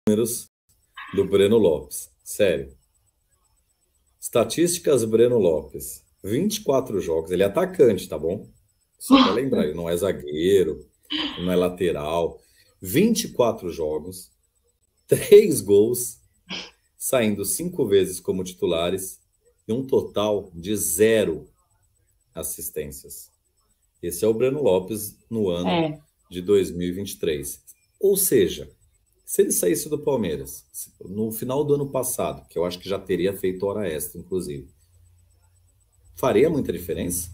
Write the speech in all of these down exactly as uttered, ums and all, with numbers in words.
números do Breno Lopes. Sério. Estatísticas Breno Lopes. vinte e quatro jogos. Ele é atacante, tá bom? Só pra lembrar, ele não é zagueiro, ele não é lateral. vinte e quatro jogos, três gols, saindo cinco vezes como titulares e um total de zero assistências. Esse é o Breno Lopes no ano é. de dois mil e vinte e três. Ou seja, se ele saísse do Palmeiras no final do ano passado, que eu acho que já teria feito hora extra, inclusive, faria muita diferença?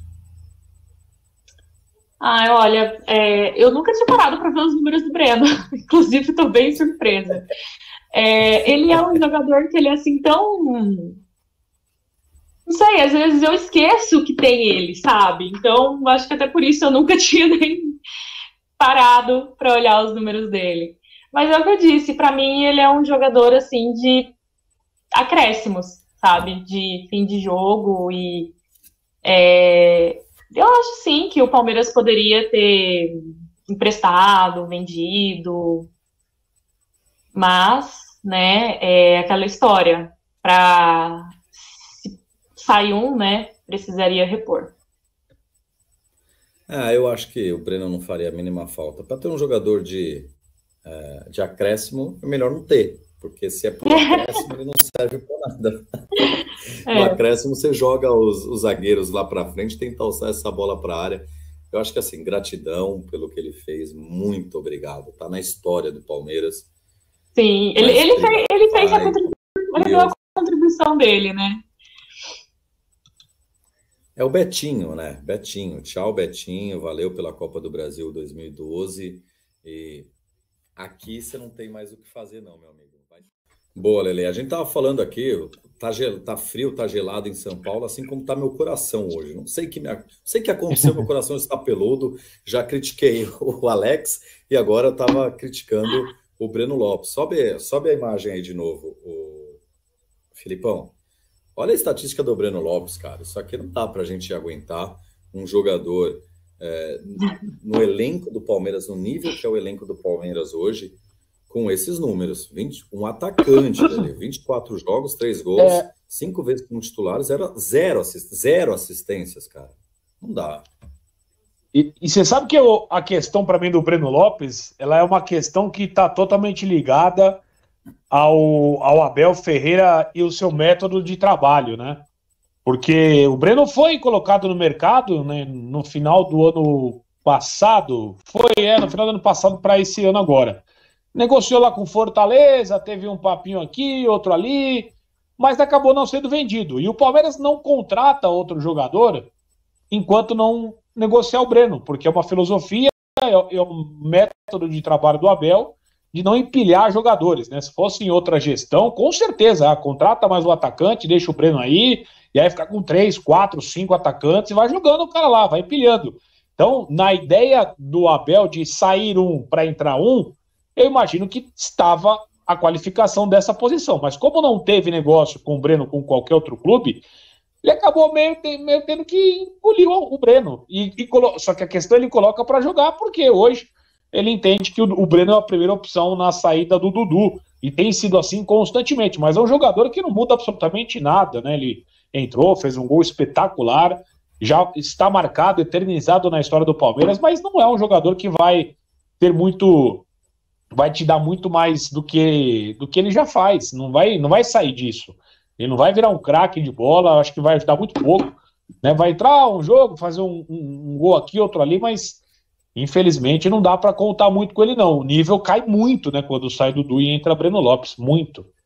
Ah, olha, é, eu nunca tinha parado para ver os números do Breno. Inclusive, estou bem surpresa. É, ele é um jogador que ele é assim tão... Não sei, às vezes eu esqueço que tem ele, sabe? Então, acho que até por isso eu nunca tinha nem parado para olhar os números dele. Mas é o que eu disse, para mim ele é um jogador assim de acréscimos, sabe? De fim de jogo e... É... Eu acho sim que o Palmeiras poderia ter emprestado, vendido, mas, né, é aquela história, para sair um, né, precisaria repor. Ah, eu acho que o Breno não faria a mínima falta. Para ter um jogador de, uh, de acréscimo, é melhor não ter, porque se é por acréscimo, ele não serve para nada. É. No acréscimo, você joga os, os zagueiros lá para frente, tenta alçar essa bola para a área. Eu acho que, assim, gratidão pelo que ele fez. Muito obrigado. Tá na história do Palmeiras. Sim, ele, ele, fez, ele fez a contribuição, ele deu a contribuição dele, né? É o Betinho, né? Betinho. Tchau, Betinho. Valeu pela Copa do Brasil dois mil e doze. E aqui você não tem mais o que fazer, não, meu amigo. Vai... Boa, Lele. A gente tava falando aqui, tá, gel... tá frio, tá gelado em São Paulo, assim como tá meu coração hoje. Não sei o que, me... não sei que aconteceu, meu coração está peludo. Já critiquei o Alex e agora eu tava criticando o Breno Lopes. Sobe, sobe a imagem aí de novo, o Filipão. Olha a estatística do Breno Lopes, cara. Isso aqui não dá pra gente aguentar um jogador é, no elenco do Palmeiras, no nível que é o elenco do Palmeiras hoje, com esses números. vinte, um atacante, dele, vinte e quatro jogos, três gols, é... cinco vezes como titular, zero, zero, assist, zero assistências, cara. Não dá. E, e você sabe que eu, a questão para mim do Breno Lopes, ela é uma questão que está totalmente ligada ao, ao Abel Ferreira e o seu método de trabalho, né? Porque o Breno foi colocado no mercado, né, no final do ano passado, foi, é, no final do ano passado para esse ano agora. Negociou lá com Fortaleza, teve um papinho aqui, outro ali, mas acabou não sendo vendido. E o Palmeiras não contrata outro jogador enquanto não negociar o Breno, porque é uma filosofia, é, é um método de trabalho do Abel de não empilhar jogadores, né? Se fosse em outra gestão, com certeza, ah, contrata mais um atacante, deixa o Breno aí, e aí fica com três, quatro, cinco atacantes e vai jogando o cara lá, vai empilhando. Então, na ideia do Abel de sair um para entrar um, eu imagino que estava a qualificação dessa posição, mas como não teve negócio com o Breno, com qualquer outro clube, ele acabou meio, meio tendo que engolir o, o Breno, e, e colo... só que a questão ele coloca para jogar, porque hoje ele entende que o, o Breno é a primeira opção na saída do Dudu, e tem sido assim constantemente, mas é um jogador que não muda absolutamente nada, né? Ele entrou, fez um gol espetacular, já está marcado, eternizado na história do Palmeiras, mas não é um jogador que vai ter muito, vai te dar muito mais do que, do que ele já faz, não vai, não vai sair disso, ele não vai virar um craque de bola, acho que vai ajudar muito pouco, né? Vai entrar um jogo, fazer um, um, um gol aqui, outro ali, mas infelizmente não dá para contar muito com ele não, o nível cai muito, né, quando sai Dudu e entra Breno Lopes, muito.